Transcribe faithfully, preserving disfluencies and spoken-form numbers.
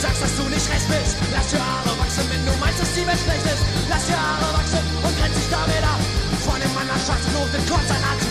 sagst, dass du nicht recht bist. Lass die Haare wachsen, wenn du meinst, dass die Welt schlecht ist. Lass die Haare wachsen und grenz dich damit ab. Von dem Mann nach Schatz, nur den Kurzsalat.